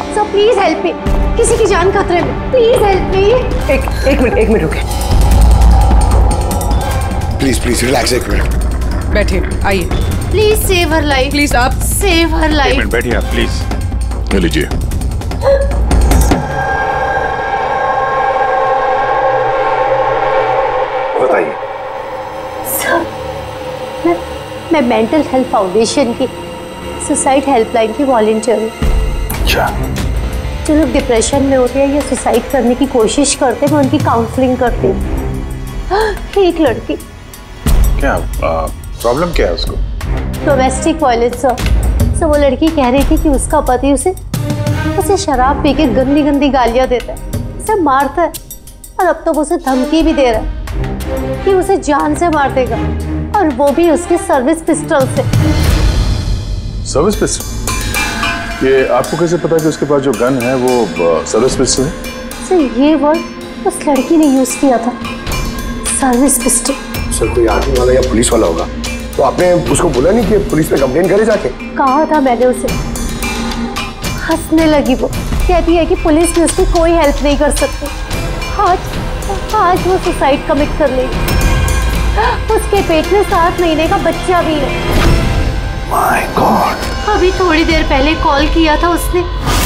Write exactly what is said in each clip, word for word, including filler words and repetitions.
So please help me, किसी की जान खतरे में, प्लीज हेल्प मी। एक एक मिनट एक मिनट रुके, प्लीज प्लीज रिलैक्स, एक मिनट बैठे, आइए। Please save her life, please आप सेव हर लाइफ। एक मिनट बैठिए आप प्लीज। ये लीजिए। बताइए। सर, मैं मैं मेंटल हेल्थ फाउंडेशन की सुसाइड हेल्पलाइन की वॉलंटियर हूँ। अच्छा। जो लोग डिप्रेशन में होते हैं या सुसाइड करने की कोशिश करते हैं, मैं उनकी काउंसलिंग करती हूँ। एक लड़की। क्या प्रॉब्लम क्या है उसको? Domestic violence sir. सर वो लड़की कह रही थी कि उसका पति उसे उसे शराब पी के गंदी गंदी गालियां देता है, उसे मारता है, और अब तो वो उसे धमकी भी दे रहा है कि उसे जान से मार देगा, और वो भी उसके सर्विस पिस्टल से। Service pistol? ये आपको कैसे पता कि उसके पास जो गन है वो सर्विस पिस्टल है? सर ये वर्ड उस लड़की ने यूज किया था, सर्विस पिस्टल। सर कोई आर्मी वाला या पुलिस वाला होगा, तो आपने उसको बोला नहीं कि पुलिस पे कंप्लेन करे जाके? कहा था मैंने उसे। हंसने लगी वो, कहती है कि पुलिस में उसकी कोई हेल्प नहीं कर सकती। आज आज वो सुसाइड कमिट कर लेगी। उसके पेट में सात महीने का बच्चा भी है। My God. अभी थोड़ी देर पहले कॉल किया था उसने।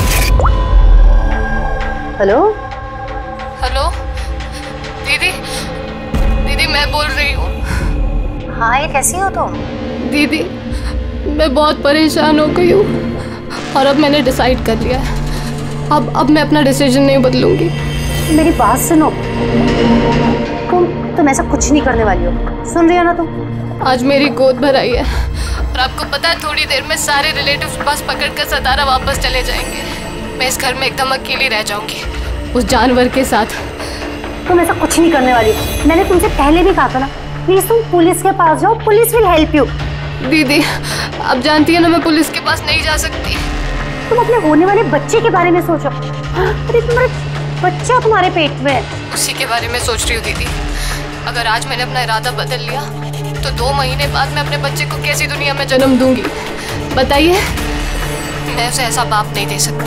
हेलो हेलो दीदी, दीदी मैं बोल रही हूँ। हाँ, ये कैसी हो तुम? दीदी मैं बहुत परेशान हो गई हूँ, और अब मैंने डिसाइड कर लिया है। अब अब मैं अपना डिसीजन नहीं बदलूंगी। मेरी बात सुनो, तुम तुम ऐसा कुछ नहीं करने वाली हो, सुन रही हो ना तुम? आज मेरी गोद भर आई है, और आपको पता है थोड़ी देर में सारे रिलेटिव्स बस पकड़कर सतारा वापस चले जाएंगे। मैं इस घर में एकदम अकेली रह जाऊंगी उस जानवर के साथ। तुम ऐसा कुछ नहीं करने वाली हो, मैंने तुमसे पहले भी कहा था ना। प्लीज तुम पुलिस के पास जाओ, पुलिस विल हेल्प यू। दीदी आप जानती है ना मैं पुलिस के पास नहीं जा सकती। तुम अपने होने वाले बच्चे के बारे में सोचो। अरे तुम्हारा बच्चा तुम्हारे पेट में है। उसी के बारे में सोच रही हूँ दीदी। अगर आज मैंने अपना इरादा बदल लिया तो दो महीने बाद मैं अपने बच्चे को कैसी दुनिया में जन्म दूंगी बताइए? मैं उसे ऐसा बाप नहीं दे सकती।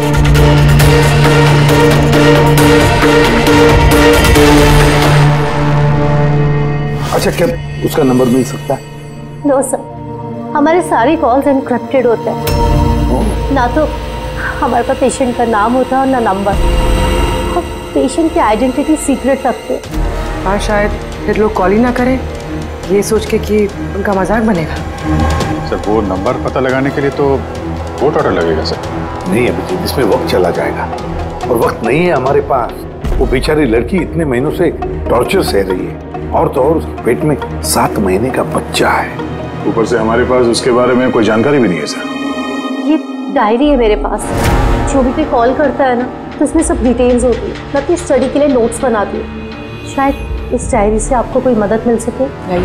अच्छा, क्या उसका नंबर मिल सकता है? नो सर, हमारे सारे कॉल्स एनक्रिप्टेड होते हैं। ना तो हमारे पास पेशेंट का नाम होता है और ना नंबर। हम पेशेंट की आइडेंटिटी सीक्रेट रखते हैं। और शायद फिर लोग कॉल ही ना करें, ये सोच के कि उनका मजाक बनेगा। सर वो नंबर पता लगाने के लिए तो बहुत ऑर्डर लगेगा सर। नहीं अभिजीत, इसमें वक्त चला जाएगा, और वक्त नहीं है हमारे पास। वो बेचारी लड़की इतने महीनों से टॉर्चर सह रही है, और तो और उसके पेट में सात महीने का बच्चा है। ऊपर से हमारे पास उसके बारे में कोई जानकारी भी नहीं है सर। ये डायरी है मेरे पास, जो भी कोई कॉल करता है ना तो इसमें सब डिटेल्स होती है। मैं अपनी स्टडी के लिए नोट्स बनाती हूँ, शायद इस डायरी से आपको कोई मदद मिल सके।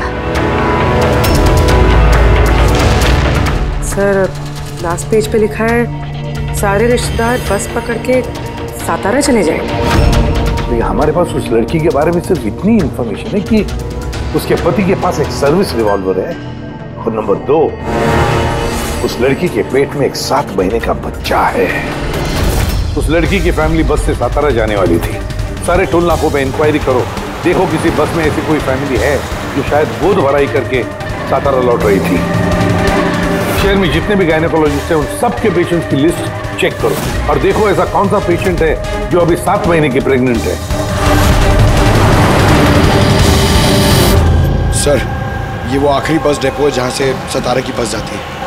सर लास्ट पेज पे लिखा है सारे रिश्तेदार बस पकड़ के सातारा चले जाएंगे। हमारे पास उस लड़की के बारे में सिर्फ इतनी इंफॉर्मेशन है कि उसके पति के पास एक सर्विस रिवॉल्वर है, और नंबर दो, उस लड़की के पेट में एक सात महीने का बच्चा है। उस लड़की की फैमिली बस से सातारा जाने वाली थी। सारे टोल नाकों पे इंक्वायरी करो, देखो किसी बस में ऐसी कोई फैमिली है जो शायद गोद भराई करके सातारा लौट रही थी। शहर में जितने भी गायनेकोलॉजिस्ट हैं उन सब के पेशेंट्स की लिस्ट चेक करो, और देखो ऐसा कौन सा पेशेंट है जो अभी सात महीने की प्रेग्नेंट है। सर, ये वो आखिरी बस डिपो है जहां से सतारा की बस जाती है।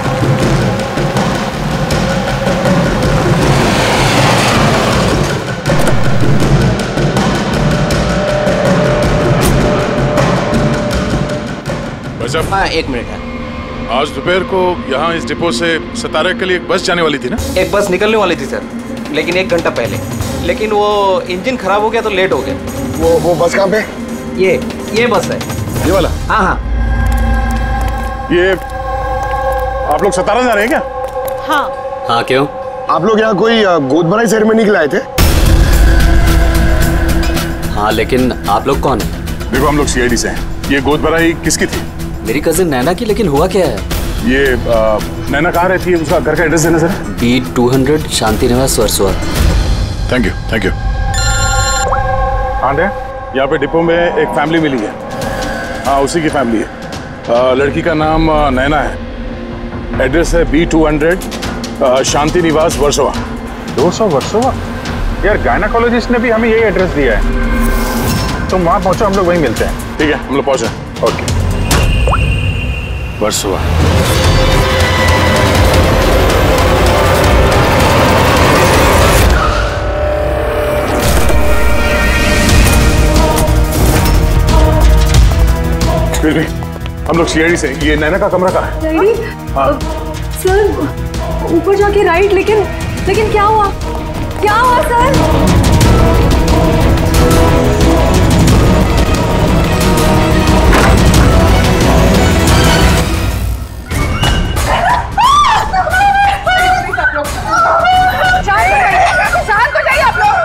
हाँ एक मिनट है। आज दोपहर को यहाँ इस डिपो से सतारा के लिए एक बस जाने वाली थी ना? एक बस निकलने वाली थी सर, लेकिन एक घंटा पहले, लेकिन वो इंजन खराब हो गया तो लेट हो गया। वो वो बस कहाँ पे? ये ये बस है, ये वाला? हाँ हाँ। ये आप लोग सतारा जा रहे हैं क्या? हाँ। हाँ क्यों? आप लोग यहाँ कोई गोद भराई सेरेमनी के लिए आए थे? हाँ, लेकिन आप लोग कौन है? देखो हम लोग सी आई डी से हैं। ये गोद भराई किसकी थी? मेरी कजिन नैना की, लेकिन हुआ क्या है? ये आ, नैना कहाँ रहती है, उसका घर का एड्रेस देना sir. B two hundred Shanti Niwas Versova. Thank you thank you. हाँ यहाँ पे डिपो में एक फैमिली मिली है। हाँ उसी की फैमिली है। आ, लड़की का नाम आ, नैना है। एड्रेस है B two hundred Shanti Niwas Versova. दो सौ वर्सोवा? यार गायनाकोलॉजिस्ट ने भी हमें यही एड्रेस दिया है। तुम वहां पहुंचो, हम लोग वहीं मिलते हैं। ठीक है हम लोग पहुंचे। ओके वर्सोवा। हम लोग सीआईडी से। ये नैना का कमरा कहाँ है? हाँ। सर ऊपर जाके राइट, लेकिन लेकिन क्या हुआ क्या हुआ सर? शांत हो जाइए आप लोग।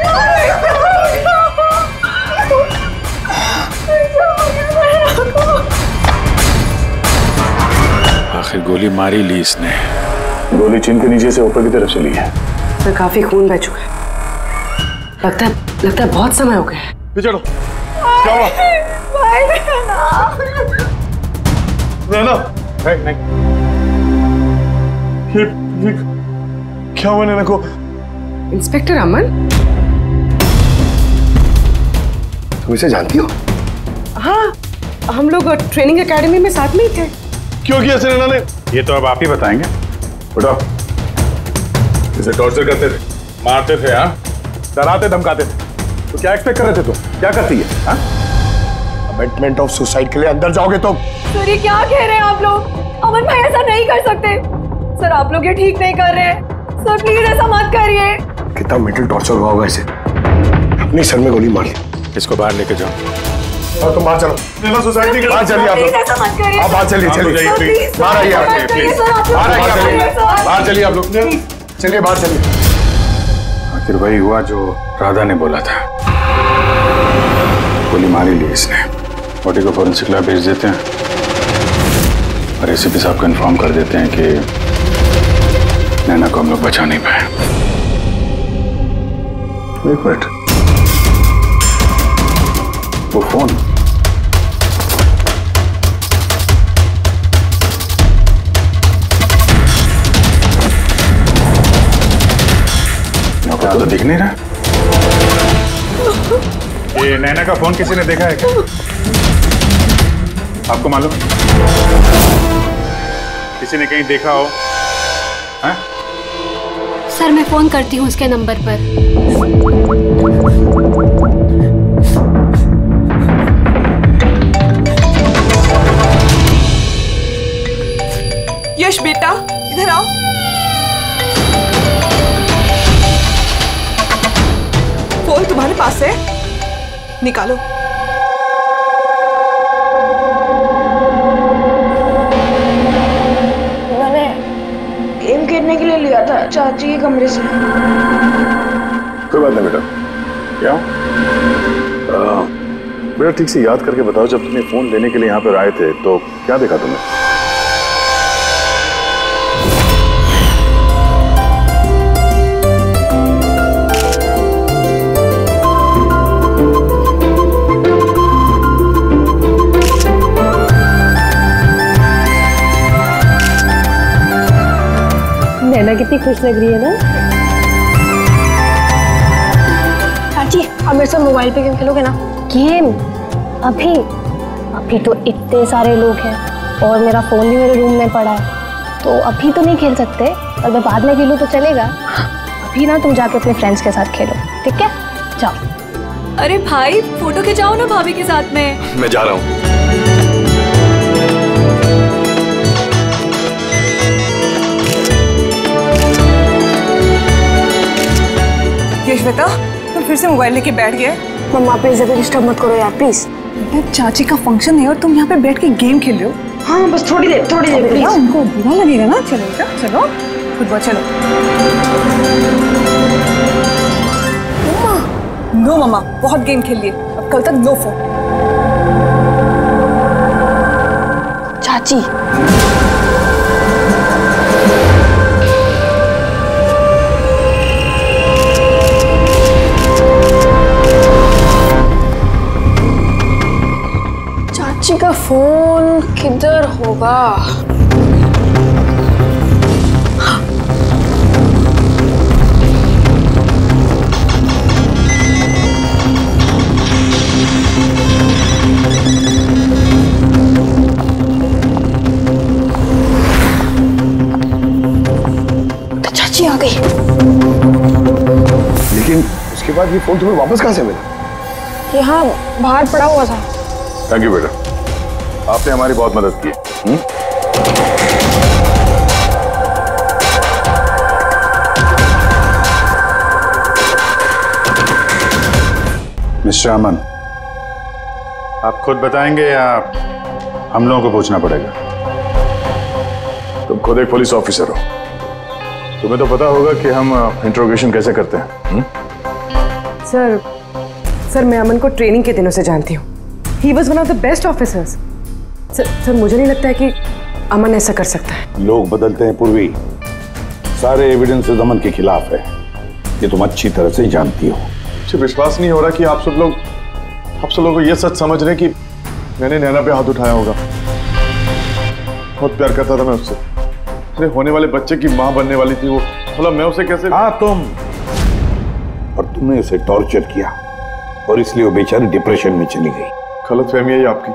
आखिर गोली मारी ली इसने। गोली चिन के नीचे से ऊपर की तरफ चली है। सर काफी खून बह चुका है। लगता है लगता है बहुत समय हो गया है। चलो क्या हुआ? नैना नहीं नहीं ये, ये क्या हुआ नैना को? इंस्पेक्टर अमन, तुम इसे जानती हो? हाँ हम लोग ट्रेनिंग एकेडमी में साथ में ही थे। क्यों किया ऐसे नैना ने? ये तो अब आप ही बताएंगे। उठाओ। इसे टॉर्चर करते थे, मारते थे, हाँ डराते धमकाते थे। तो क्या एक्सपेक्ट कर रहे थे तुम? क्या करती है? हाँ कमिटमेंट ऑफ सुसाइड के लिए अंदर जाओगे तो? सर ये क्या कह रहे हैं आप लोग? अमन भाई ऐसा नहीं कर सकते। सर आप लोग ये ठीक नहीं कर रहे हैं। सर प्लीज ऐसा मत करिए। कितना मेंटल टॉर्चर हुआ होगा इसे। अपने सर में गोली मार ली। इसको बाहर लेके जाओ। और तुम बाहर चलो। नैना सोसाइटी के बाहर चलिए आप लोग। ऐसा मत करिए। आप बाहर चलिए चलिए। बाहर आइए आप। बाहर आइए आप। बाहर चलिए आप लोग। चलिए बाहर चलिए। आखिर वही हुआ जो राधा ने बोला था। गोली मारी ली इसने। बॉडी को फोरेंसिक लैब भेज देते हैं और एसीपी साहब को इन्फॉर्म कर देते हैं कि नैना को हम लोग बचा नहीं पाए। एक मिनट, वो फोन यहाँ तो दिख नहीं रहा। ये नैना का फोन किसी ने देखा है क्या? आपको मालूम? किसी ने कहीं देखा हो? हाँ? सर मैं फोन करती हूँ उसके नंबर पर। यश बेटा इधर आओ। फोन तुम्हारे पास है, निकालो। मैंने गेम खेलने के लिए लिया था चाची के कमरे से। कोई बात नहीं बेटा। क्या आ, बेटा ठीक से याद करके बताओ, जब तुमने फोन लेने के लिए यहाँ पर आए थे तो क्या देखा तुमने? नैना कितनी खुश लग रही है ना। चाची अब मेरे साथ मोबाइल पे गेम खेलोगे ना? गेम? अभी अभी तो इतने सारे लोग हैं और मेरा फोन भी मेरे रूम में पड़ा है, तो अभी तो नहीं खेल सकते। अगर बाद में खेलूं तो चलेगा। अभी ना तुम जाके अपने फ्रेंड्स के साथ खेलो, ठीक है? जाओ। अरे भाई फोटो खिंचाओ ना भाभी के साथ में। मैं जा रहा हूँ। यशवेता तुम फिर से मोबाइल लेके बैठ गए। मम्मा प्लीज अगर डिस्टर्ब मत करो यार प्लीज। चाची का फंक्शन है और तुम यहाँ पे बैठ के गेम खेल रहे हो। हाँ बस थोड़ी देर थोड़ी देर प्लीज। उनको बुरा लगेगा ना। चलो बेटा चलो फुटबॉल चलो। नो मम्मा बहुत गेम खेल लिए, अब कल तक नो फोन। चाची वाह, चाची आ गई। लेकिन उसके बाद ये फोन तुम्हें वापस कहाँ से मिला? यहाँ बाहर पड़ा हुआ था। थैंक यू बेटा, आपने हमारी बहुत मदद की। हुँ? मिस्टर अमन, आप खुद बताएंगे या हम लोगों को पूछना पड़ेगा? तुम खुद एक पुलिस ऑफिसर हो, तुम्हें तो पता होगा कि हम इंट्रोगेशन कैसे करते हैं। हुँ? सर सर मैं अमन को ट्रेनिंग के दिनों से जानती हूँ। He was one of the best officers. Sir sir मुझे नहीं लगता है कि अमन ऐसा कर सकता है। लोग बदलते हैं पूर्वी, सारे एविडेंसेस अमन के खिलाफ है, ये तुम अच्छी तरह से जानती हो। मुझे विश्वास नहीं हो रहा कि आप सब लोग आप सब लोग को ये सच समझ रहे हैं कि मैंने नैना पे हाथ उठाया होगा। बहुत प्यार करता था मैं उससे, मेरे होने वाले बच्चे की माँ बनने वाली थी वो, मतलब मैं उसे कैसे। हाँ तुम, और तुमने उसे टॉर्चर किया और इसलिए वो बेचारी डिप्रेशन में चली गई। गलतफहमी है ये आपकी,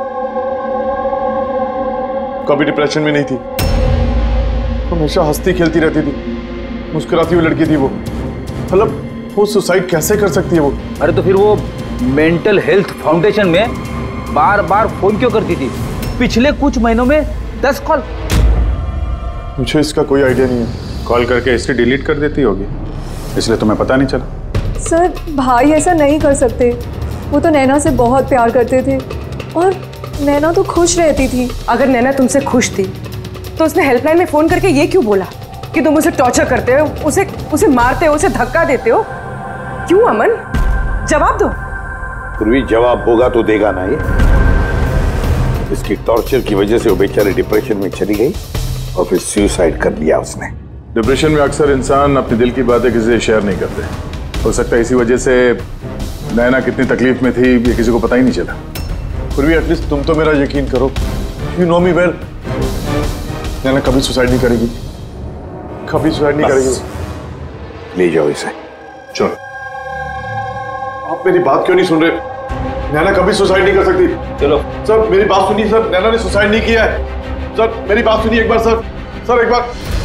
कभी डिप्रेशन में नहीं थी, हमेशा हंसती खेलती रहती थी, मुस्कुराती हुई लड़की थी वो। मतलब वो सुसाइड कैसे कर सकती है वो? अरे तो फिर वो मेंटल हेल्थ फाउंडेशन में बार बार फोन क्यों करती थी? पिछले कुछ महीनों में दस कॉल। मुझे इसका कोई आइडिया नहीं है। कॉल करके हिस्ट्री डिलीट कर देती होगी, इसलिए तुम्हें पता नहीं चला। सर भाई ऐसा नहीं कर सकते, वो तो नैना से बहुत प्यार करते थे और नैना तो खुश रहती थी। अगर नैना तुमसे खुश थी तो उसने हेल्पलाइन में फोन करके ये क्यों बोला कि तुम उसे टॉर्चर करते हो, उसे उसे मारते हो, उसे धक्का देते हो? क्यों अमन, जवाब दो। पूर्वी जवाब होगा तो देगा ना ये। इसकी टॉर्चर की वजह से वो बेचारी डिप्रेशन में चली गई और फिर सुसाइड कर लिया उसने। डिप्रेशन में अक्सर इंसान अपने दिल की बातें किसी से शेयर नहीं करते। हो सकता है इसी वजह से नैना कितनी तकलीफ में थी ये किसी को पता ही नहीं चला। फिर भी एटलीस्ट तुम तो मेरा यकीन करो, you know me well, Naina कभी सुसाइड नहीं करेगी, कभी सुसाइड नहीं करेगी। ले जाओ इसे। चलो, आप मेरी बात क्यों नहीं सुन रहे? नैना कभी सुसाइड नहीं कर सकती। चलो सर मेरी बात सुनिए सर, नैना ने सुसाइड नहीं किया है। सर मेरी बात सुनिए एक बार सर, सर एक बार।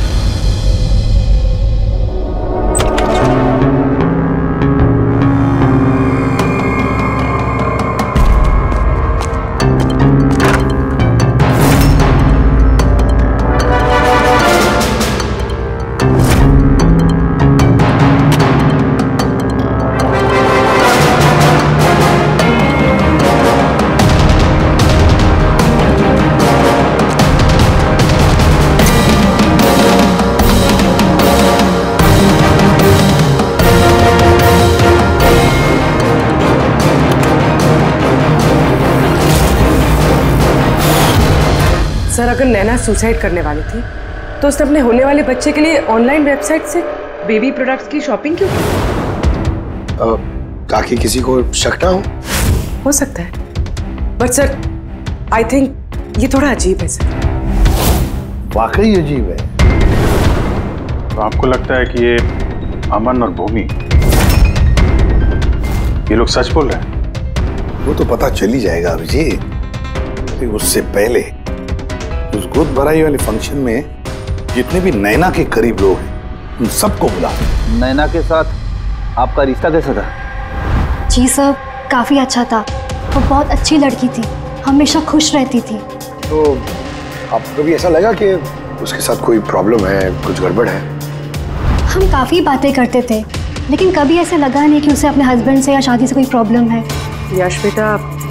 सर अगर नैना सुसाइड करने वाली थी तो उसने अपने होने वाले बच्चे के लिए ऑनलाइन वेबसाइट से बेबी प्रोडक्ट्स की शॉपिंग क्यों की? ताकि किसी को शक ना हो। हो सकता है, बट सर आई थिंक ये थोड़ा अजीब है सर। वाकई अजीब है। तो आपको लगता है कि ये अमन और भूमि ये लोग सच बोल रहे हैं? वो तो पता चल ही जाएगा अभिजीत। उससे पहले उस गोद भराई वाले फंक्शन में जितने भी नैना के करीब लोग हैं उन सबको बुला। नैना के साथ आपका रिश्ता कैसा था? जी सर, काफी अच्छा था। वो बहुत अच्छी लड़की थी, हमेशा खुश रहती थी। तो आपको भी ऐसा लगा कि उसके साथ कोई प्रॉब्लम है, कुछ गड़बड़ है? हम काफी बातें करते थे, लेकिन कभी ऐसा लगा नहीं कि उसे अपने हस्बैंड से या शादी से कोई प्रॉब्लम है। यश बेटा,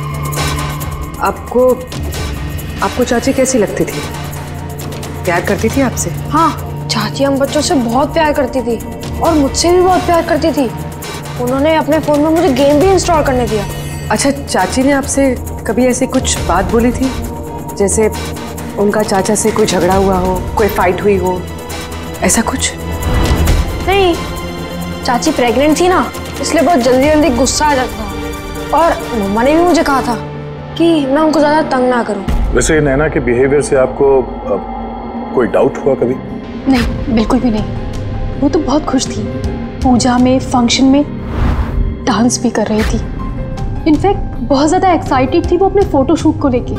आपको आपको चाची कैसी लगती थी? प्यार करती थी आपसे? हाँ, चाची हम बच्चों से बहुत प्यार करती थी और मुझसे भी बहुत प्यार करती थी। उन्होंने अपने फोन में मुझे गेम भी इंस्टॉल करने दिया। अच्छा, चाची ने आपसे कभी ऐसी कुछ बात बोली थी, जैसे उनका चाचा से कोई झगड़ा हुआ हो, कोई फाइट हुई हो, ऐसा कुछ? नहीं, चाची प्रेग्नेंट थी ना, इसलिए बहुत जल्दी जल्दी गुस्सा आ जाता था। और मम्मा ने भी मुझे कहा था कि मैं उनको ज्यादा तंग ना करूं। वैसे नैना के बिहेवियर से आपको आ, कोई डाउट हुआ कभी? नहीं, बिल्कुल भी नहीं। वो तो बहुत खुश थी, पूजा में, फंक्शन में डांस भी कर रही थी। इनफैक्ट बहुत ज्यादा एक्साइटेड थी वो अपने फोटोशूट को लेके।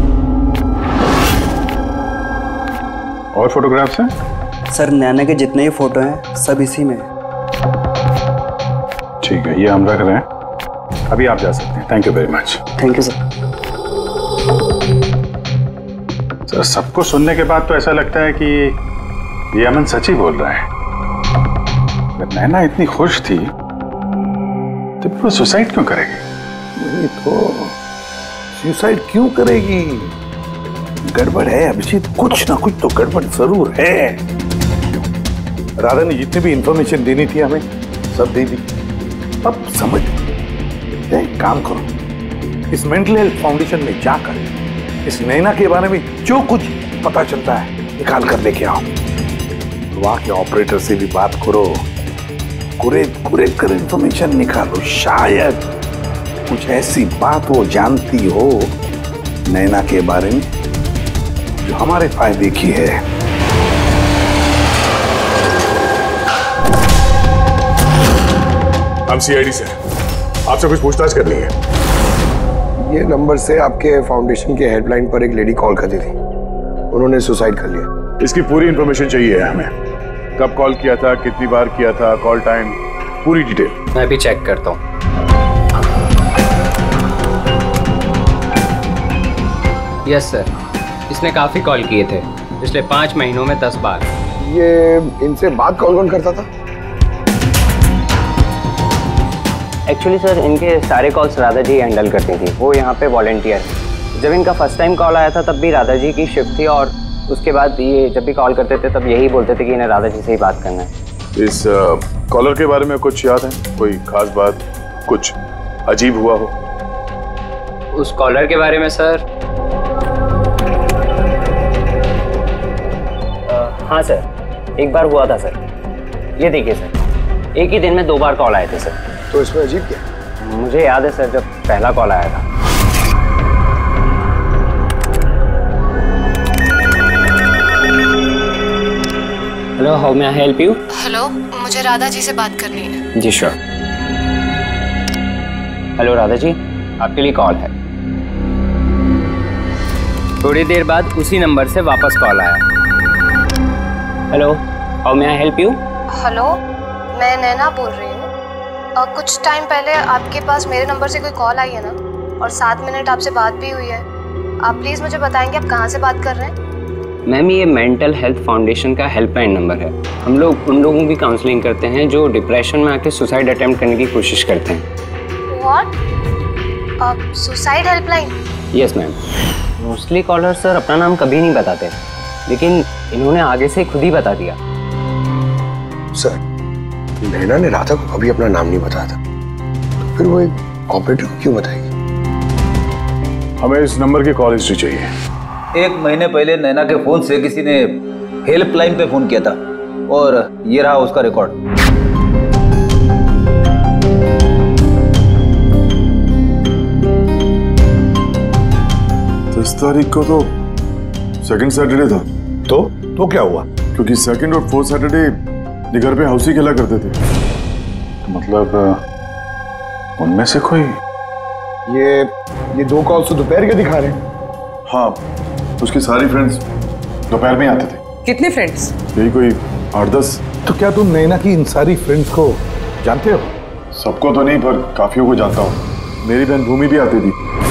और फोटोग्राफ्स हैं? सर नैना के जितने ही फोटो हैं सब इसी में। ठीक है, ये हम रख रहे हैं, अभी आप जा सकते हैं। Thank you very much. Thank you sir. Sir सबको सुनने के बाद तो ऐसा लगता है कि ये अमन सच ही बोल रहा है। अगर नैना इतनी खुश थी तो वो सुसाइड क्यों करेगी? नहीं तो सुसाइड क्यों करेगी? गड़बड़ है अभिजीत, कुछ ना कुछ तो गड़बड़ जरूर है। राधा ने जितनी भी इंफॉर्मेशन देनी थी हमें सब दे दी। अब समझ एक काम करो, इस मेंटल हेल्थ फाउंडेशन में जाकर इस नैना के बारे में जो कुछ पता चलता है निकाल कर लेके आओ। वहां के ऑपरेटर से भी बात करो, कुरेद कुरेद कर इंफॉर्मेशन निकालो। शायद कुछ ऐसी बात वो जानती हो नैना के बारे में जो हमारे फायदे की है। हम सीआईडी से आपसे कुछ पूछताछ करनी है। ये नंबर से आपके फाउंडेशन के हेल्पलाइन पर एक लेडी कॉल करती थी, उन्होंने सुसाइड कर लिया। इसकी पूरी इंफॉर्मेशन चाहिए हमें, कब कॉल किया था, कितनी बार किया था, कॉल टाइम, पूरी डिटेल। मैं भी चेक करता हूँ। यस सर, इसने काफी कॉल किए थे पिछले पाँच महीनों में दस बार। ये इनसे बात कौन कौन करता था? एक्चुअली सर इनके सारे कॉल्स राधा जी हैंडल करती थी, वो यहाँ पे वॉलंटियर है। जब इनका फर्स्ट टाइम कॉल आया था तब भी राधा जी की शिफ्ट थी, और उसके बाद ये जब भी कॉल करते थे तब यही बोलते थे कि इन्हें राधा जी से ही बात करना है। इस कॉलर के बारे में कुछ याद है? कोई खास बात, कुछ अजीब हुआ हो? उस कॉलर के बारे में सर? आ, हाँ सर, एक बार हुआ था सर। ये देखिए सर, एक ही दिन में दो बार कॉल आए थे सर। तो इसमें अजीब क्या? मुझे याद है सर, जब पहला कॉल आया था। Hello, how may I help you? Hello, मुझे राधा जी से बात करनी है। जी श्योर। हेलो राधा जी, आपके लिए कॉल है। थोड़ी देर बाद उसी नंबर से वापस कॉल आया। Hello, how may I help you? Hello, मैं नैना बोल रही हूँ। Uh, कुछ टाइम पहले आपके पास मेरे नंबर से कोई कॉल आई है ना, और सात मिनट आपसे बात भी हुई है। आप प्लीज़ मुझे बताएंगे आप कहाँ से बात कर रहे हैं? मैम, ये मेंटल हेल्थ फाउंडेशन का हेल्पलाइन नंबर है। हम लोग उन लोगों की काउंसलिंग करते हैं जो डिप्रेशन में आके सुसाइड अटेम्प्ट करने की कोशिश करते हैं। What? Suicide helpline? Yes ma'am. Mostly caller sir अपना नाम कभी नहीं बताते, लेकिन इन्होंने आगे से खुद ही बता दिया। सर, नैना ने राधा को कभी अपना नाम नहीं बताया था, तो फिर वो एक ऑपरेटर को क्यों बताएगी? हमें इस नंबर की कॉल हिस्ट्री चाहिए। एक महीने पहले नैना के फोन से किसी ने हेल्पलाइन पे फोन किया था, और ये रहा उसका रिकॉर्ड। दस तारीख को तो सेकंड सैटरडे था। तो तो क्या हुआ? क्योंकि सेकंड और फोर्थ सैटरडे ये घर पे हाउसी खेला करते थे, तो मतलब उनमें से कोई। ये ये दो कॉल्स तो दोपहर के दिखा रहे हैं। हाँ, उसकी सारी फ्रेंड्स दोपहर में आते थे। कितने फ्रेंड्स? यही कोई आठ दस। तो क्या तुम नैना की इन सारी फ्रेंड्स को जानते हो? सबको तो नहीं, पर काफियों को जानता हूँ। मेरी बहन भूमि भी आती थी।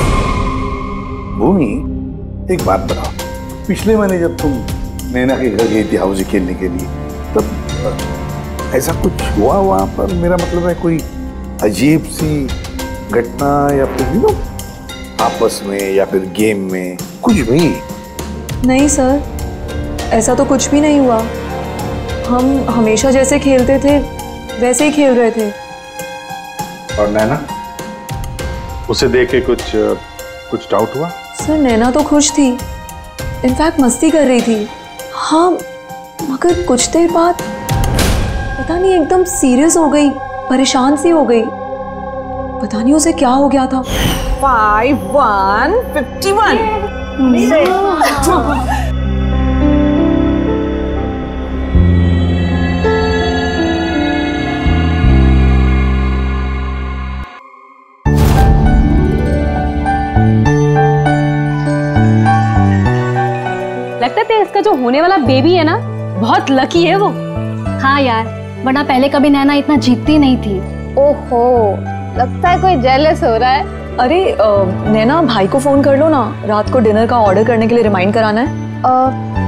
भूमि, एक बात बताओ, पिछले महीने जब तुम नैना के घर गई थी हाउसी खेलने के लिए, तब ऐसा कुछ हुआ वहां पर? मेरा मतलब है कोई अजीब सी घटना, या फिर यू नो आपस में, या फिर गेम में, कुछ भी? नहीं सर, ऐसा तो कुछ भी नहीं हुआ। हम हमेशा जैसे खेलते थे वैसे ही खेल रहे थे। और नैना, उसे देख के कुछ कुछ डाउट हुआ? सर, नैना तो खुश थी, इनफैक्ट मस्ती कर रही थी। हाँ, मगर कुछ देर बाद पता नहीं एकदम सीरियस हो गई, परेशान सी हो गई। पता नहीं उसे क्या हो गया था। Five one fifty one. लगता है इसका जो होने वाला बेबी है ना, बहुत लकी है वो। हाँ यार, वरना पहले कभी नैना इतना जीतती नहीं थी। ओहो, लगता है कोई जेलस हो रहा है। अरे नैना, भाई को फोन कर लो ना, रात को डिनर का ऑर्डर करने के लिए रिमाइंड कराना है। आ,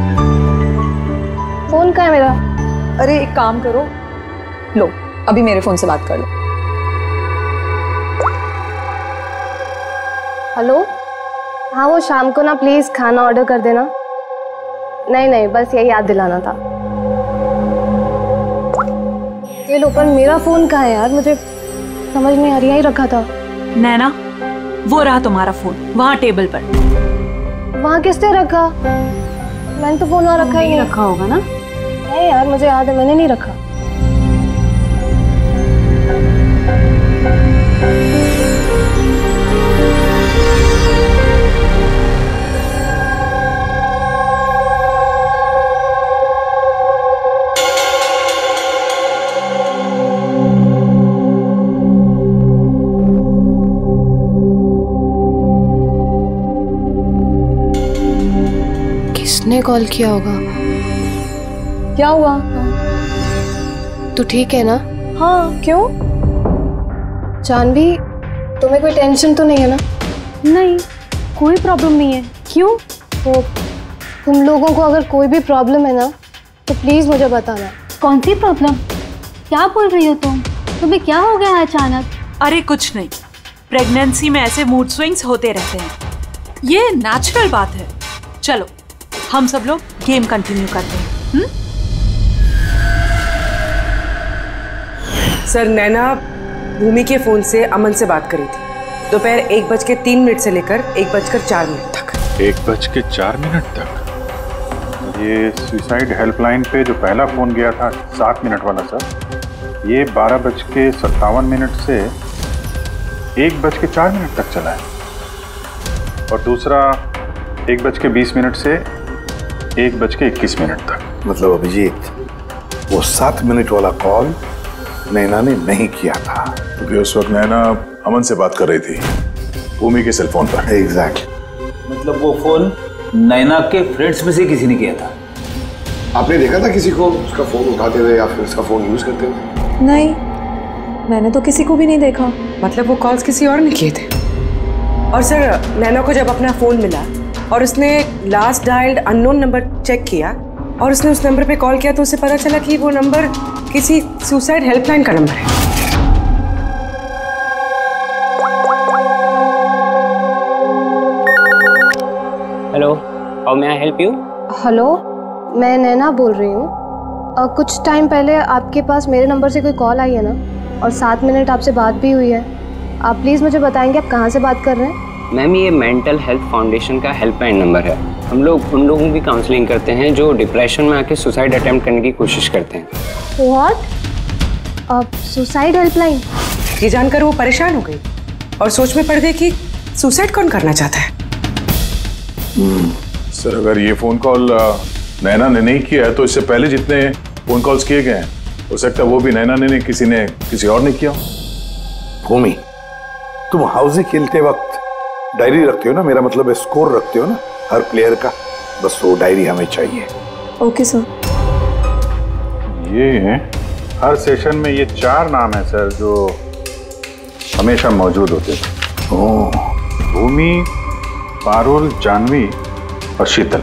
फोन कहाँ है मेरा? अरे एक काम करो, लो अभी मेरे फोन से बात कर लो। हेलो, हाँ वो शाम को ना प्लीज खाना ऑर्डर कर देना। नहीं नहीं, बस यही याद दिलाना था। ये लो, पर मेरा फोन कहाँ है यार, मुझे समझ नहीं आ रही, यही रखा था। नैना, वो रहा तुम्हारा फोन वहाँ टेबल पर। वहाँ किसने रखा? मैंने तो फोन वहाँ रखा ही नहीं। रखा होगा ना? नहीं यार, मुझे याद है मैंने नहीं रखा। किसने कॉल किया होगा? क्या हुआ? तू ठीक है ना? हाँ, क्यों? जानवी, तुम्हें कोई टेंशन तो नहीं है ना? नहीं, कोई प्रॉब्लम नहीं है। क्यों? तो तुम लोगों को अगर कोई भी प्रॉब्लम है ना, तो प्लीज मुझे बताना। कौन सी प्रॉब्लम? क्या बोल रही हो तुम? तुम्हें क्या हो गया अचानक? अरे कुछ नहीं, प्रेगनेंसी में ऐसे मूड स्विंग्स होते रहते हैं, ये नेचुरल बात है। चलो हम सब लोग गेम कंटिन्यू करते हैं। हुँ? सर, नैना भूमि के फोन से अमन से बात करी थी दोपहर एक बज के तीन मिनट से लेकर एक बजकर चार मिनट तक। एक बज के चार मिनट तक? ये सुसाइड हेल्पलाइन पे जो पहला फोन गया था सात मिनट वाला सर, ये बारह बज के सत्तावन मिनट से एक बज के चार मिनट तक चला है, और दूसरा एक बज के बीस मिनट से एक बज के इक्कीस मिनट तक। मतलब अभिजीत, वो सात मिनट वाला कॉल नैना ने नहीं किया था, क्योंकि उस वक्त नैना अमन से बात कर रही थी भूमि के सेल फोन पर। एग्जैक्टली। मतलब वो फोन नैना के फ्रेंड्स में से किसी ने किया था? आपने देखा था किसी को उसका फोन उठाते हुए या फिर उसका फोन यूज करते हुए? नहीं, मैंने तो किसी को भी नहीं देखा। मतलब वो कॉल्स किसी और ने किए थे। और सर, नैना को जब अपना फोन मिला और उसने last dialled unknown number check किया और उसने उस नंबर पे कॉल किया, तो उसे पता चला कि वो नंबर किसी सुसाइड हेल्पलाइन का नंबर है। Hello, how may I help you? Hello, मैं नैना बोल रही हूँ। कुछ टाइम पहले आपके पास मेरे नंबर से कोई कॉल आई है ना, और सात मिनट आपसे बात भी हुई है। आप प्लीज़ मुझे बताएंगे आप कहाँ से बात कर रहे हैं? मैम, ये मेंटल हेल्थ फाउंडेशन का हेल्पलाइन नंबर है। हम लोग उन लोगों की काउंसलिंग करते हैं जो डिप्रेशन में आके सुसाइड अटेम्प्ट करने की कोशिश करते हैं। व्हाट? अब सुसाइड हेल्पलाइन? ये जानकर वो परेशान हो गई और सोच में पड़ गई कि सुसाइड कौन करना चाहता है। सर, अगर ये फोन कॉल नैना ने नहीं किया है तो इससे पहले जितने फोन कॉल्स किए गए हैं, हो सकता है वो भी नैना ने नहीं, किसी ने किसी और ने किया। भूमि, तुम हाउजी खेलते वक्त डायरी रखते हो ना? मेरा मतलब है स्कोर रखते हो ना हर प्लेयर का? बस वो डायरी हमें चाहिए। Okay sir. ये हर सेशन में ये चार नाम है सर जो हमेशा मौजूद होते थे। ओह। भूमि, पारुल, जानवी और शीतल।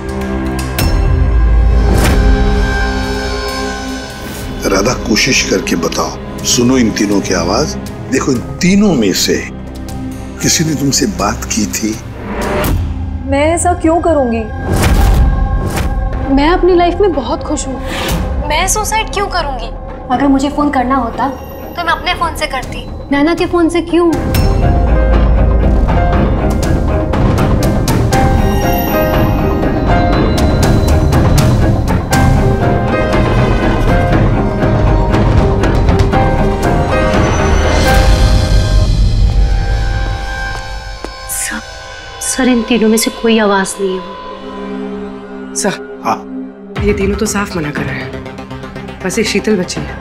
राधा, कोशिश करके बताओ। सुनो इन तीनों की आवाज। देखो, इन तीनों में से किसी ने तुमसे बात की थी? मैं ऐसा क्यों करूंगी? मैं अपनी लाइफ में बहुत खुश हूँ। मैं सुसाइड क्यों करूंगी? अगर मुझे फोन करना होता तो मैं अपने फोन से करती। नैना के फोन से क्यों? सर इन तीनों में से कोई आवाज नहीं है। सर हाँ ये तीनों तो साफ मना कर रहे हैं, बस एक शीतल बची है,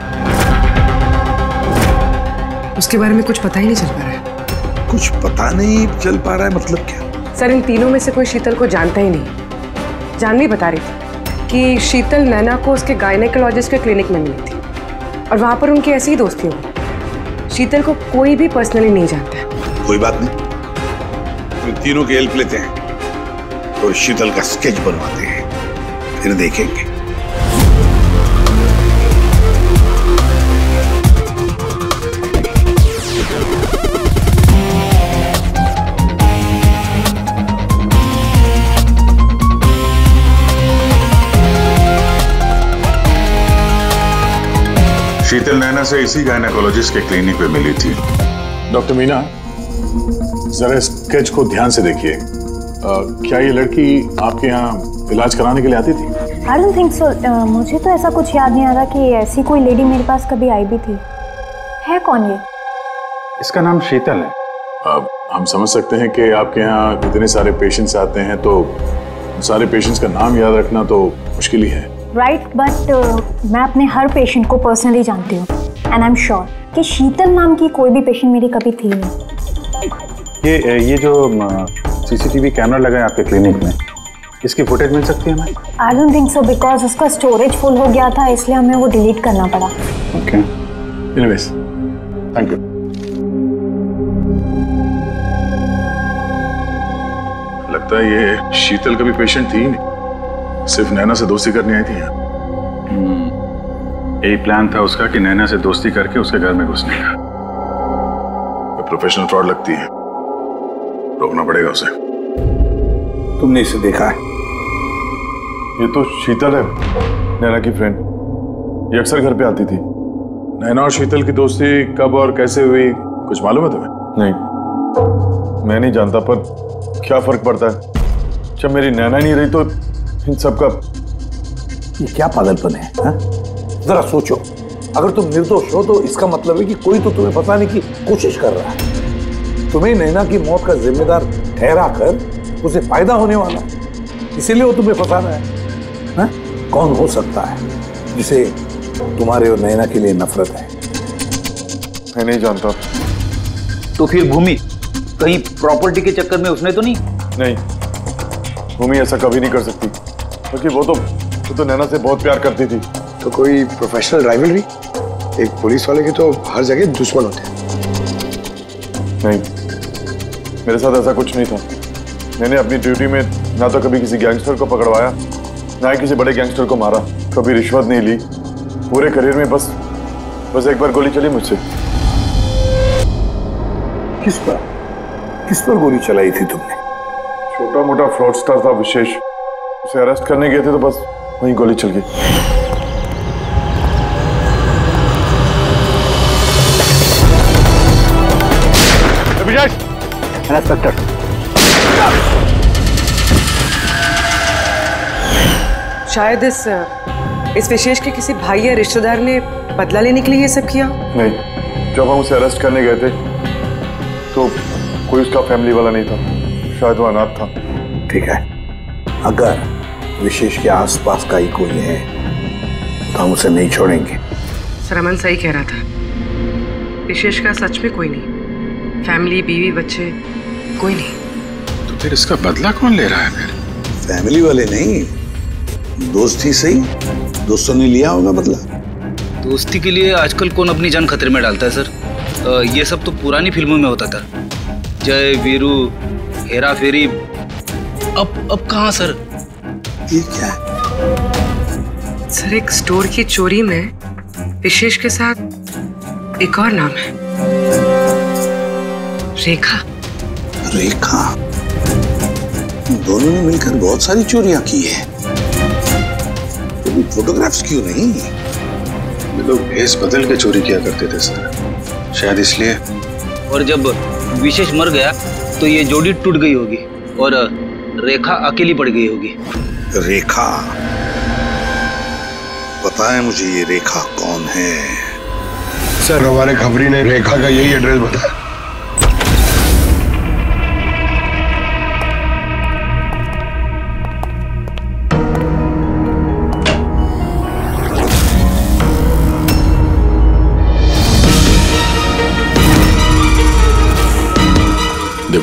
उसके बारे में कुछ पता ही नहीं चल पा रहा है। कुछ पता नहीं चल पा रहा है मतलब क्या? सर इन तीनों में से कोई शीतल को जानता ही नहीं। जानवी बता रही थी कि शीतल नैना को उसके गायनेकोलॉजिस्ट के क्लिनिक में मिली थी और वहां पर उनकी ऐसी ही दोस्ती हुई। शीतल को कोई भी पर्सनली नहीं जानता है। कोई बात नहीं, तो तीनों की हेल्प लेते हैं और शीतल का स्केच बनवाते हैं, फिर देखेंगे। शीतल नैना से इसी गायनेकोलॉजिस्ट के क्लिनिक पे मिली थी। डॉक्टर मीना, जरा स्केच को ध्यान से देखिए। क्या ये लड़की आपके यहाँ इलाज कराने के लिए आती थी? I don't think so. uh, मुझे तो ऐसा कुछ याद नहीं आ रहा कि ऐसी कोई लेडी मेरे पास कभी आई भी थी। है कौन ये? इसका नाम शीतल है। अब हम समझ सकते हैं कि आपके यहाँ इतने सारे पेशेंट्स आते हैं तो सारे पेशेंट्स का नाम याद रखना तो मुश्किल ही है। राइट right, बट uh, मैं अपने हर पेशेंट को पर्सनली जानती हूँ एंड आई एम श्योर कि शीतल नाम की कोई भी पेशेंट मेरी कभी थी नहीं। ये ये जो सीसीटीवी कैमरा लगा है आपके क्लिनिक में, इसकी फुटेज मिल सकती है हमें? I don't think so because उसका स्टोरेज फुल हो गया था, इसलिए हमें वो डिलीट करना पड़ा। Okay, anyways thank you. लगता है ये शीतल कभी पेशेंट थी ही नहीं, सिर्फ नैना से दोस्ती करने आई थी यहाँ। यही प्लान था उसका कि नैना से दोस्ती करके उसके घर में घुसने का। प्रोफेशनल फ्रॉड लगती है, रोकना पड़ेगा उसे। तुमने इसे देखा है? ये तो शीतल है, नैना की फ्रेंड। ये अक्सर घर पे आती थी। नैना और शीतल की दोस्ती कब और कैसे हुई कुछ मालूम है तुम्हें? नहीं, मैं नहीं जानता, पर क्या फर्क पड़ता है जब मेरी नैना नहीं रही तो इन सब का। ये क्या पागलपन है हा? जरा सोचो, अगर तुम निर्दोष हो तो इसका मतलब है कि कोई तो तुम्हें फंसाने की कोशिश कर रहा है। तुम्हें नैना की मौत का जिम्मेदार ठहरा कर उसे फायदा होने वाला है, इसीलिए वो तुम्हें फंसा रहा है हा? कौन हो सकता है जिसे तुम्हारे और नैना के लिए नफरत है? मैं नहीं जानता। तो फिर भूमि कहीं प्रॉपर्टी के चक्कर में उसने तो नहीं? नहीं, भूमि ऐसा कभी नहीं कर सकती, क्योंकि वो तो वो तो नैना से बहुत प्यार करती थी। तो कोई प्रोफेशनल राइवलरी? एक पुलिस वाले के तो हर जगह दुश्मन होते हैं। नहीं, मेरे साथ ऐसा कुछ नहीं था। मैंने अपनी ड्यूटी में ना तो कभी किसी गैंगस्टर को पकड़वाया, ना ही किसी बड़े गैंगस्टर को मारा, कभी रिश्वत नहीं ली। पूरे करियर में बस बस एक बार गोली चली मुझसे। किस पर किस पर गोली चलाई थी तुमने? छोटा मोटा फ्रॉडस्टर था विशेष, उसे अरेस्ट करने गए थे तो बस वहीं गोली चल गई। इंस्पेक्टर, शायद इस इस विशेष के किसी भाई या रिश्तेदार ने बदला लेने के लिए ये सब किया। नहीं, जब हम उसे अरेस्ट करने गए थे तो कोई उसका फैमिली वाला नहीं था, शायद वो अनाथ था। ठीक है, अगर विशेष के आसपास का ही कोई है तो हम उसे नहीं छोड़ेंगे। सर अमन सही कह रहा था, विशेष का सच में कोई नहीं, फैमिली, बीवी, बच्चे कोई नहीं। तो फिर इसका बदला कौन ले रहा है? फिर फैमिली वाले नहीं, दोस्त ही सही, दोस्तों ने लिया होगा बदला। दोस्ती के लिए आजकल कौन अपनी जान खतरे में डालता है सर? आ, ये सब तो पुरानी फिल्मों में होता था, जय वीरू, हेरा फेरी। अब अब कहाँ सर? ये क्या है? सर एक स्टोर की चोरी में विशेष के साथ एक और नाम है, रेखा। रेखा? दोनों ने मिलकर बहुत सारी चोरियां की है, तो फोटोग्राफ्स क्यों नहीं? ये लोग भेष बदल के चोरी किया करते थे सर, शायद इसलिए। और जब विशेष मर गया तो ये जोड़ी टूट गई होगी और रेखा अकेली पड़ गई होगी। रेखा? पता है मुझे ये रेखा कौन है। सर हमारे खबरी ने रेखा का यही एड्रेस बताया।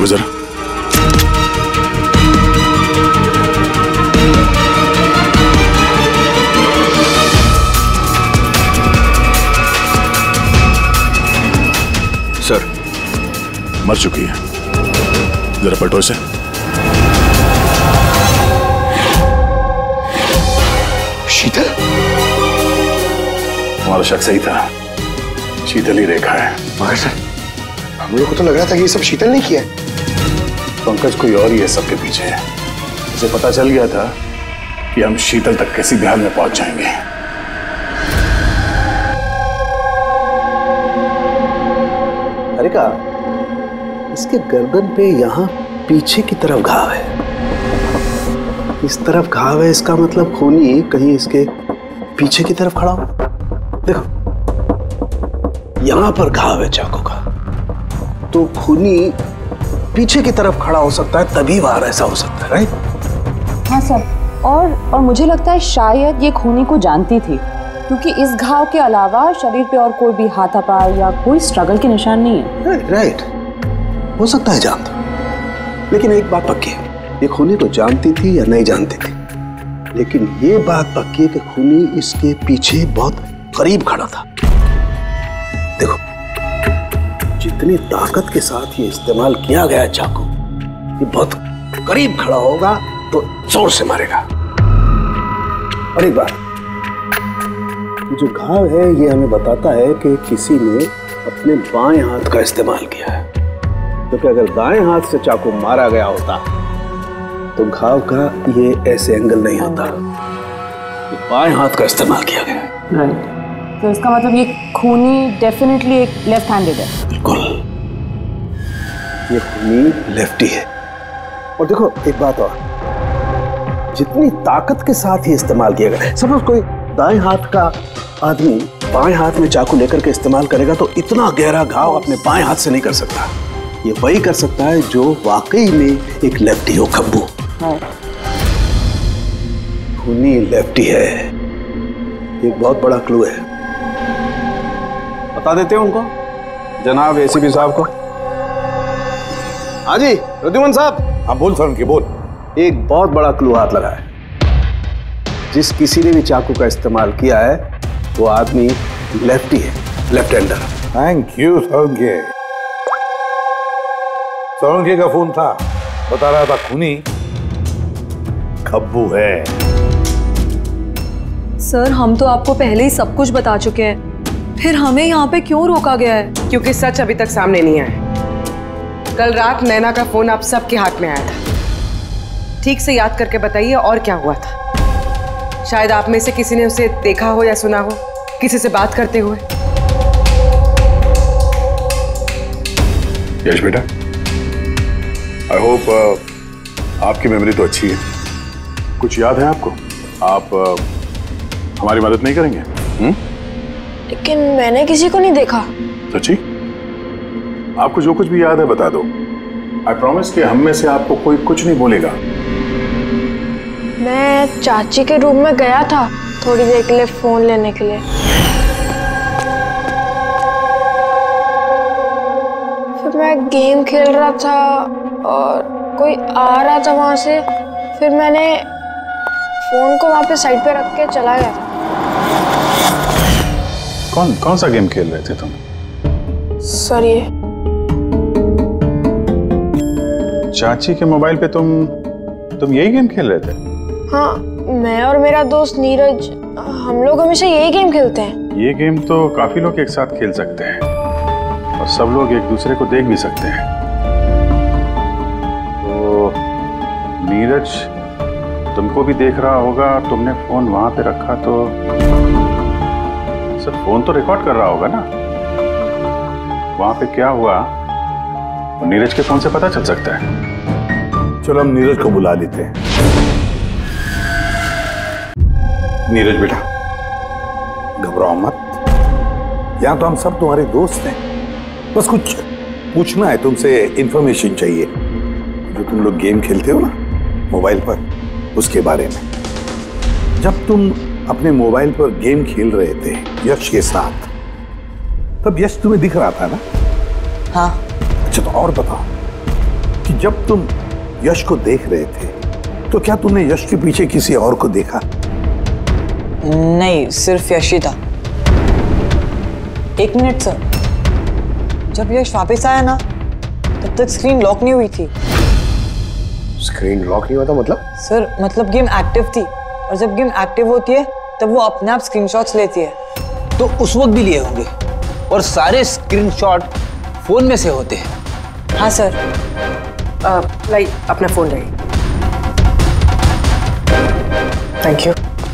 देखो जरा। सर, मर चुकी है। जरा पलटो इसे। शीतल? हमारा शक सही था, शीतल ही रेखा है। मगर सर, हम लोग को तो लग रहा था कि ये सब शीतल ने किया है। पंकज कोई और ही है सबके पीछे है। उसे पता चल गया था कि हम शीतल तक किसी भी हाल में पहुंच जाएंगे। अरे का इसके गर्दन पे यहाँ पीछे की तरफ घाव है, इस तरफ घाव है, इसका मतलब खूनी कहीं इसके पीछे की तरफ खड़ा हो। देखो यहाँ पर घाव है चाकू का, तो खूनी पीछे की तरफ खड़ा हो सकता है, तभी वार ऐसा हो सकता है, राइट? हाँ सर, और और मुझे लगता है शायद ये खूनी को जानती थी, क्योंकि इस घाव के अलावा शरीर पे और कोई भी हाथापाई या कोई स्ट्रगल के निशान नहीं है। राइट राइट, हो सकता है जानती, लेकिन एक बात पक्की है, ये खूनी को जानती थी या नहीं जानती थी, लेकिन ये बात पक्की है कि खूनी इसके पीछे बहुत करीब खड़ा था। देखो जितनी ताकत के साथ ये इस्तेमाल किया गया चाकू, ये बहुत करीब खड़ा होगा तो जोर से मारेगा। और एक बात, जो घाव है ये हमें बताता है कि किसी ने अपने बाएं हाथ का इस्तेमाल किया है, क्योंकि अगर दाएं हाथ से चाकू मारा गया होता तो घाव का ये ऐसे एंगल नहीं होता, ये बाएं हाथ का इस्तेमाल किया गया है। राइट, तो इसका मतलब ये खूनी डेफिनेटली एक लेफ्ट हैंडेड है। बिल्कुल, ये खूनी लेफ्टी है। और देखो एक बात और, जितनी ताकत के साथ ये इस्तेमाल किया गया, सपोज कोई दाएं हाथ का आदमी बाएं हाथ में चाकू लेकर के इस्तेमाल करेगा तो इतना गहरा घाव अपने बाएं हाथ से नहीं कर सकता। ये वही कर सकता है जो वाकई में एक लेफ्टी हो, खब्बू। खूनी लेफ्टी है, एक बहुत बड़ा क्लू है। बता देते हो उनको, जनाब एसीपी साहब को। हाँ जी रुद्धिमान साहब। हाँ बोल सर, उनकी बोल। एक बहुत बड़ा क्लू हाथ लगा है, जिस किसी ने भी चाकू का इस्तेमाल किया है वो आदमी लेफ्टी है, left hander. Thank you Solanki. Solanki का फोन था, बता रहा था खूनी खब्बू है। सर हम तो आपको पहले ही सब कुछ बता चुके हैं, फिर हमें यहाँ पे क्यों रोका गया है? क्योंकि सच अभी तक सामने नहीं आया। कल रात नैना का फोन आप सबके हाथ में आया था, ठीक से याद करके बताइए और क्या हुआ था। शायद आप में से किसी ने उसे देखा हो या सुना हो किसी से बात करते हुए। यश बेटा, आई होप uh, आपकी मेमोरी तो अच्छी है, कुछ याद है आपको? आप uh, हमारी मदद नहीं करेंगे? हुँ? लेकिन मैंने किसी को नहीं देखा। सच्ची? आपको जो कुछ भी याद है बता दो। आई प्रॉमिस कि हम में से आपको कोई कुछ नहीं बोलेगा। मैं चाची के रूम में गया था थोड़ी देर के लिए फोन लेने के लिए, फिर मैं गेम खेल रहा था और कोई आ रहा था वहां से, फिर मैंने फोन को वहां पे साइड पे रख के चला गया। कौन कौन सा गेम खेल रहे थे तुम? सर ये चाची के मोबाइल पे तुम तुम यही गेम खेल रहे थे? हाँ, मैं और मेरा दोस्त नीरज, हम लोग हमेशा यही गेम खेलते हैं। ये गेम तो काफी लोग एक साथ खेल सकते हैं और सब लोग एक दूसरे को देख भी सकते हैं। तो नीरज तुमको भी देख रहा होगा, तुमने फोन वहां पे रखा तो सर फोन तो रिकॉर्ड कर रहा होगा ना, वहां पे क्या हुआ और नीरज के फोन से पता चल सकता है। चलो हम नीरज को बुला लेते हैं। नीरज बेटा घबराओ मत, यहां तो हम सब तुम्हारे दोस्त हैं, बस कुछ पूछना है तुमसे, इंफॉर्मेशन चाहिए। जो तुम लोग गेम खेलते हो ना मोबाइल पर, उसके बारे में। जब तुम अपने मोबाइल पर गेम खेल रहे थे यश के साथ, तब यश तुम्हें दिख रहा था ना? हाँ। अच्छा तो और बताओ, कि जब तुम यश को देख रहे थे तो क्या तुमने यश के पीछे किसी और को देखा? नहीं, सिर्फ यश ही था। एक मिनट सर, जब यश वापस आया ना तब तक स्क्रीन लॉक नहीं हुई थी। स्क्रीन लॉक नहीं हुआ था मतलब? सर मतलब गेम एक्टिव थी, और जब गेम एक्टिव होती है तब वो अपने आप स्क्रीनशॉट्स लेती है। तो उस वक्त भी लिए होंगे, और सारे स्क्रीनशॉट फोन में से होते हैं। हाँ सर। लाई अपना फोन लाइए। Thank you.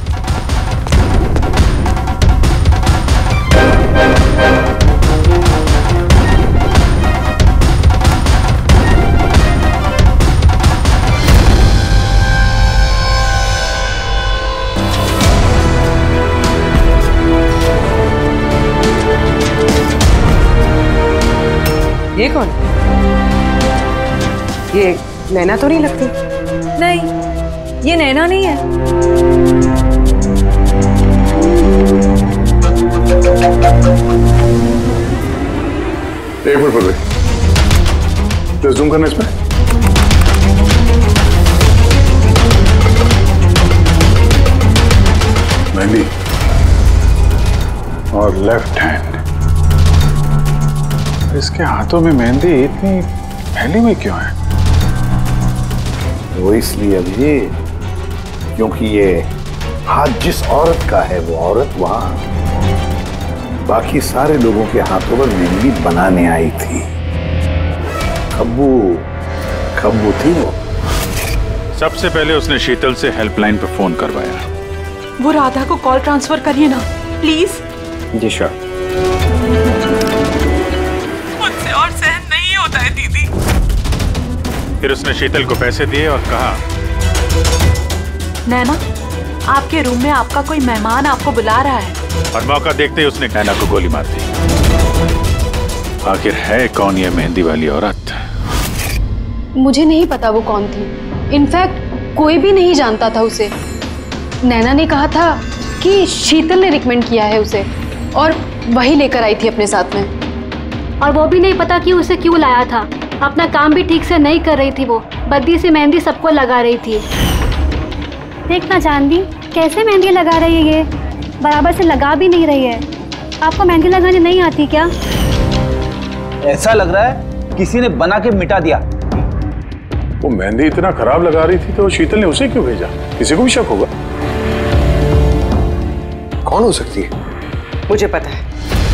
ये कौन? ये नैना तो नहीं लगती। नहीं, ये नैना नहीं है। एक मिनट पर जस्ट जूम करना इसमें। मेहंदी और लेफ्ट हैंड। इसके हाथों में मेहंदी इतनी फैली हुई क्यों है? वो इसलिए अभी क्योंकि ये हाथ जिस औरत का है वो औरत वहां बाकी सारे लोगों के हाथों पर मेहंदी बनाने आई थी। खब्बू खब्बू थी वो। सबसे पहले उसने शीतल से हेल्पलाइन पर फोन करवाया। वो राधा को कॉल ट्रांसफर करिए ना प्लीज। Ji sure. मुझसे और सहन नहीं होता है दीदी। फिर उसने शीतल को पैसे दिए और कहा, नैना आपके रूम में आपका कोई मेहमान आपको बुला रहा है। और मौका देखते ही उसने नैना को गोली मार दी। आखिर है कौन ये मेहंदी वाली औरत? मुझे नहीं पता वो कौन थी। इनफैक्ट कोई भी नहीं जानता था उसे। नैना ने कहा था कि शीतल ने रिकमेंड किया है उसे, और वही लेकर आई थी अपने साथ में। और वो भी नहीं पता कि उसे क्यों लाया था। अपना काम भी ठीक से नहीं कर रही थी वो, बद्दी से मेहंदी सबको लगा रही थी। देखना चांदी कैसे मेहंदी लगा रही है, ये बराबर से लगा भी नहीं रही है। आपको मेहंदी लगाने नहीं आती क्या? ऐसा लग रहा है किसी ने बना के मिटा दिया। वो मेहंदी इतना खराब लगा रही थी तो शीतल ने उसे क्यों भेजा? किसी को भी शक होगा। कौन हो सकती है? मुझे पता है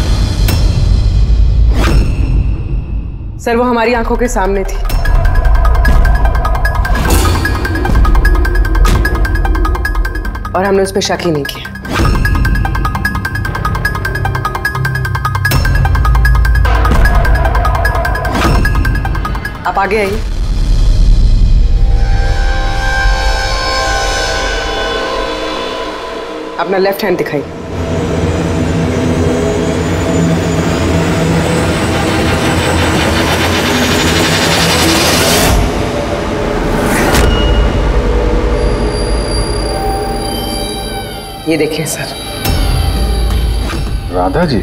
सर, वो हमारी आंखों के सामने थी। और हमने उस पर शक ही नहीं किया। आप आगे आइए। अपना लेफ्ट हैंड दिखाइए। ये देखिए सर। राधा जी?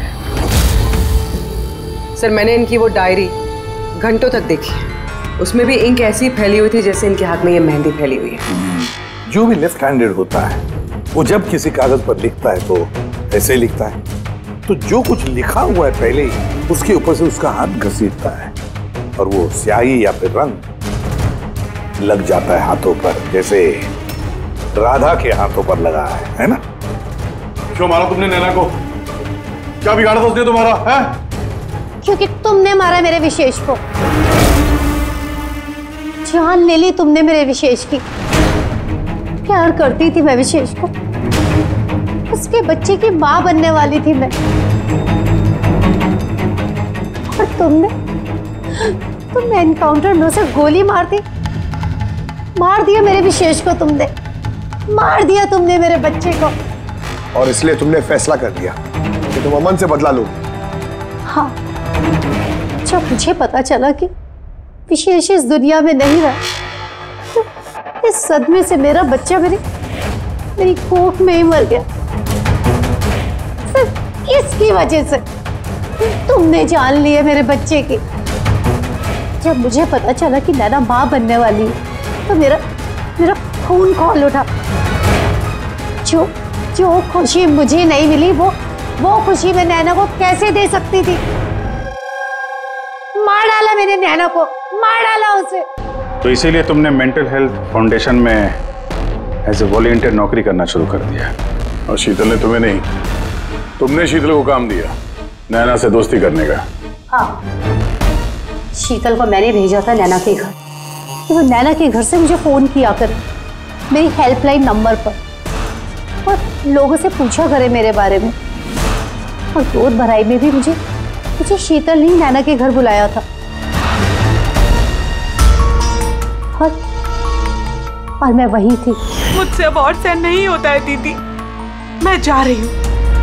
सर मैंने इनकी वो डायरी घंटों तक देखी। उसमें भी इंक ऐसी फैली हुई थी जैसे इनके हाथ में ये मेहंदी फैली हुई है। जो भी लेफ्ट हैंडेड होता है वो जब किसी कागज पर लिखता है तो ऐसे लिखता है। तो जो कुछ लिखा हुआ है पहले ही उसके ऊपर से उसका हाथ घसीटता है और वो स्याही या फिर रंग लग जाता है हाथों पर, जैसे राधा के हाथों पर लगा है, है ना? क्यों मारा तुमने नैना को? क्या बिगाड़ा था उसने तुम्हारा? है? क्योंकि तुमने मारा मेरे विशेष को। जान ले ली तुमने मेरे विशेष की। प्यार करती थी मैं विशेष को, उसके बच्चे की मां बनने वाली थी मैं। और तुमने तुमने एनकाउंटर में उसे गोली मार दी। मार दिया मेरे विशेष को तुमने, मार दिया तुमने मेरे बच्चे को। और इसलिए तुमने फैसला कर लिया कि तुम अमन से बदला लो। हाँ, जब मुझे पता चला कि विशेष इस दुनिया में नहीं रहा तो इस सदमे से मेरा बच्चा मेरी मेरी कोख में ही मर गया। सिर्फ किसकी वजह से? तुमने जान ली है मेरे बच्चे की। जब मुझे पता चला कि नैना माँ बनने वाली है तो मेरा मेरा खून खौल उठा। जो जो खुशी मुझे नहीं मिली वो वो खुशी मैं नैना को कैसे दे सकती थी। मार डाला मैंने नैना को, मार डाला उसे। तो इसीलिए तुमने मेंटल हेल्थ फाउंडेशन में एज ए वॉलंटियर नौकरी करना शुरू कर दिया। और शीतल ने तुम्हें नहीं, तुमने शीतल को काम दिया नैना से दोस्ती करने का। हाँ, शीतल को मैंने भेजा था नैना के घर कि वो नैना के घर से मुझे फोन किया करे मेरी हेल्पलाइन नंबर पर और लोगों से पूछा करे मेरे बारे में। और दूध भराई में भी मुझे मुझे शीतल ने नैना के घर बुलाया था। और, और मैं वही थी। मुझसे अब और सहन नहीं होता है दीदी, मैं जा रही हूँ।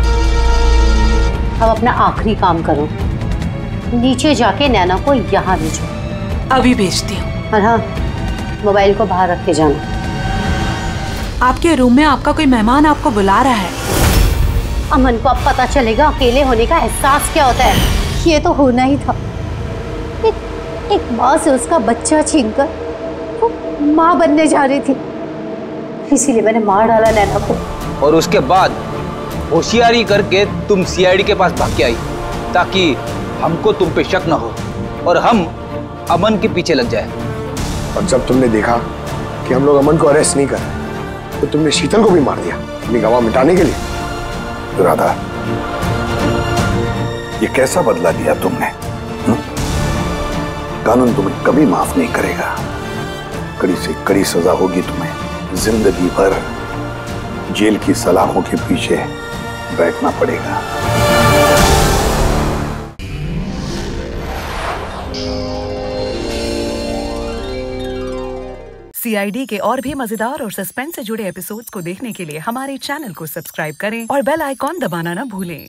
अब अपना आखिरी काम करो, नीचे जाके नैना को यहाँ भेजो। अभी भेजती हूँ। और हाँ, मोबाइल को बाहर रख के जाना। आपके रूम में आपका कोई मेहमान आपको बुला रहा है। अमन को अब पता चलेगा अकेले होने का एहसास क्या होता है। ये तो होना ही था। एक, एक माँ से उसका बच्चा छीनकर वो माँ बनने जा रही थी, इसीलिए मैंने मार डाला नैना को। और उसके बाद होशियारी करके तुम सीआईडी के पास भाग के आई ताकि हमको तुम पे शक न हो और हम अमन के पीछे लग जाए। और जब तुमने देखा कि हम लोग अमन को अरेस्ट नहीं कर रहे तो तुमने शीतल को भी मार दिया अपनी गवाह मिटाने के लिए। राधा, ये कैसा बदला लिया तुमने? हुँ? कानून तुम्हें कभी माफ नहीं करेगा। कड़ी से कड़ी सजा होगी तुम्हें। जिंदगी भर जेल की सलाखों के पीछे बैठना पड़ेगा। सीआईडी के और भी मजेदार और सस्पेंस से जुड़े एपिसोड्स को देखने के लिए हमारे चैनल को सब्सक्राइब करें और बेल आइकॉन दबाना ना भूलें।